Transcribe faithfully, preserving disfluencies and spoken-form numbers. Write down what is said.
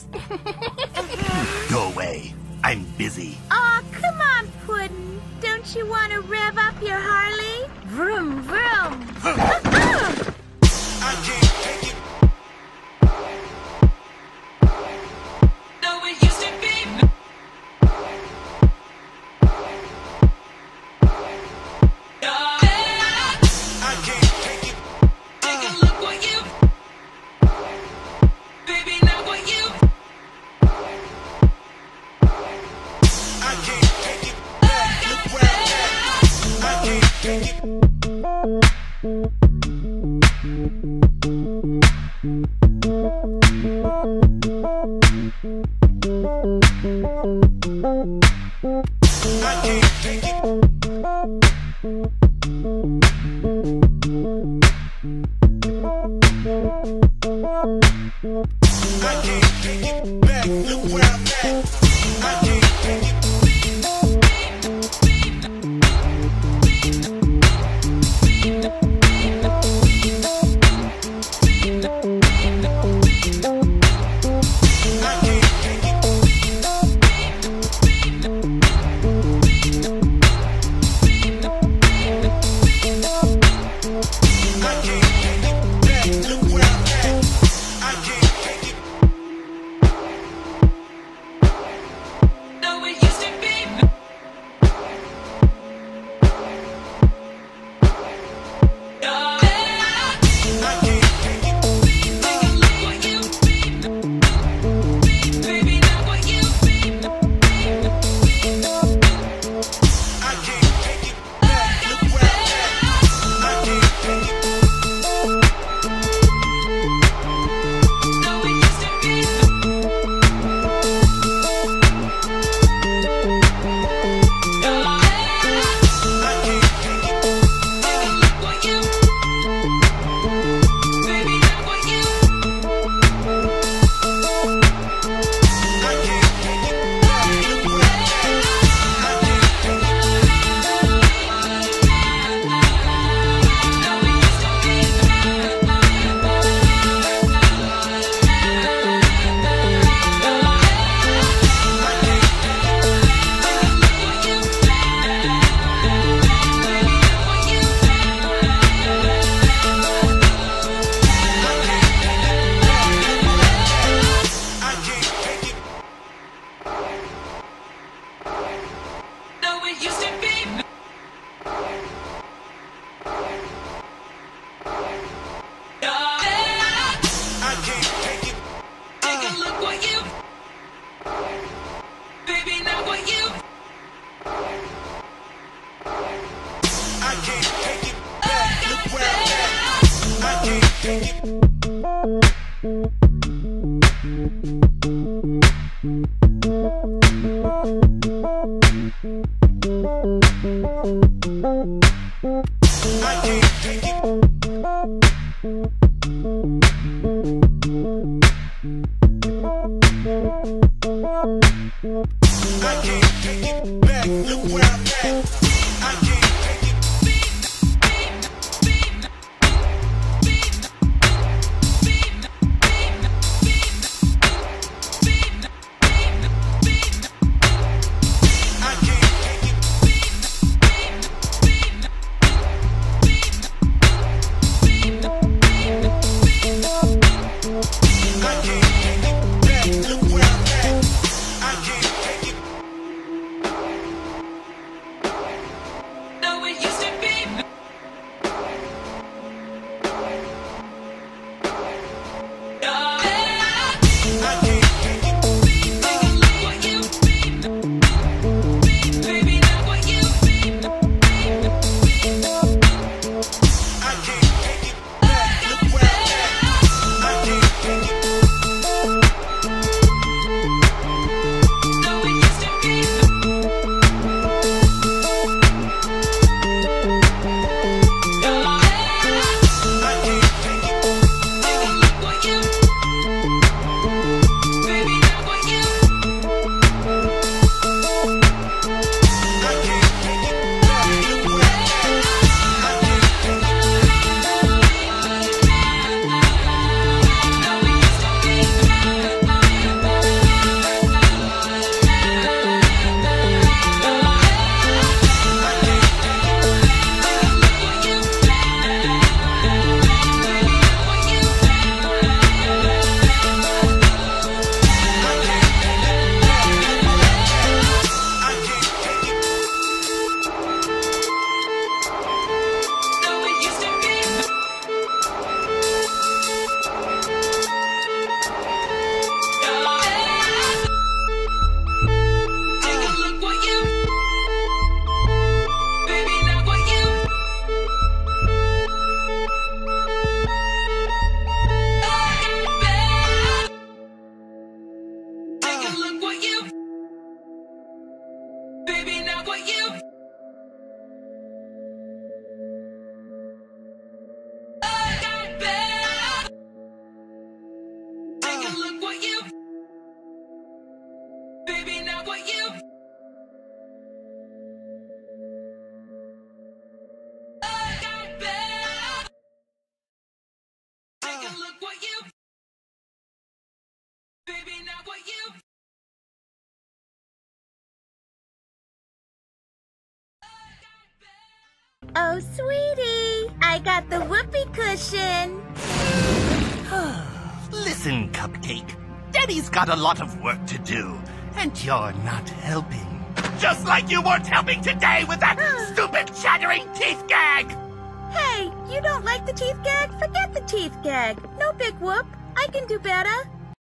this. Go away. I'm busy. Aw, oh, come on, Puddin'. Don't you want to rev up your Harley? Vroom, vroom. I can't take it. No, it used to be. I can't take it. Take a look what you. Baby, now what you. I can't take it. Look where I'm at. I can't take it. I can't take it. I can't take it back. Look where I'm at. I can't take it. look what you got better. Take a look what you baby now what you Oh, sweetie, I got the whoopee cushion. Listen, Cupcake. Daddy's got a lot of work to do, and you're not helping. Just like you weren't helping today with that stupid chattering teeth gag! Hey, you don't like the teeth gag? Forget the teeth gag. No big whoop. I can do better.